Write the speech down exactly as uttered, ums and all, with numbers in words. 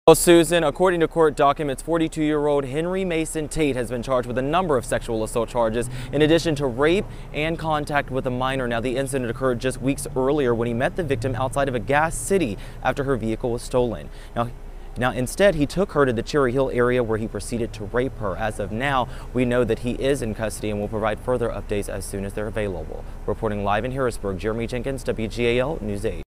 Well, Susan, according to court documents, forty-two-year-old Henry Mason Tate has been charged with a number of sexual assault charges in addition to rape and contact with a minor. Now, the incident occurred just weeks earlier when he met the victim outside of a gas city after her vehicle was stolen. Now, Now, instead, he took her to the Cherry Hill area where he proceeded to rape her. As of now, we know that he is in custody and will provide further updates as soon as they're available. Reporting live in Harrisburg, Jeremy Jenkins, W G A L News eight.